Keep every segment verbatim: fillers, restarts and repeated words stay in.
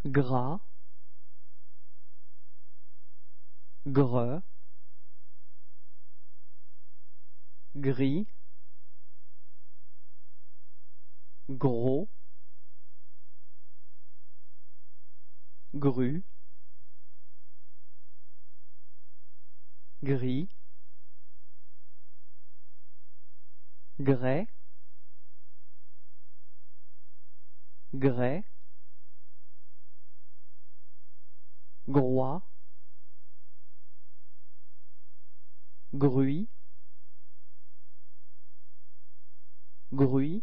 gras, greux, gris, gros, gru, gris, grès, grès, groix, gruy, gruy,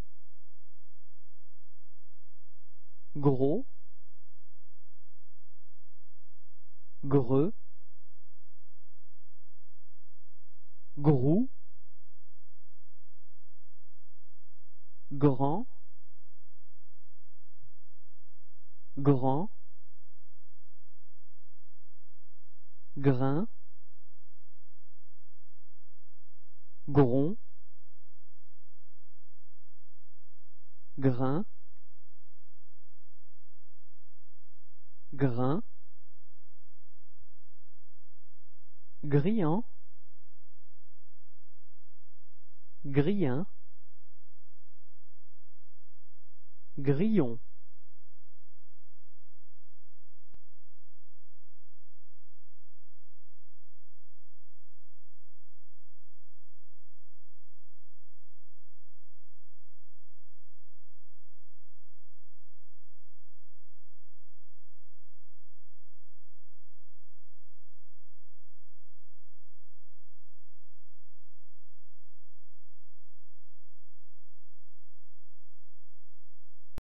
gros, greux, grou, grand, grand, grain, gron, grain, grain, grillant, grillin, grillon.